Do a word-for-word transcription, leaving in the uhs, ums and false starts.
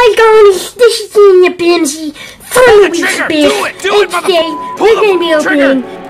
guys guys, this is Senior Bimsy from the Week's Bit, Do it! Do it, and today motherfucker! we're going to be Trigger. opening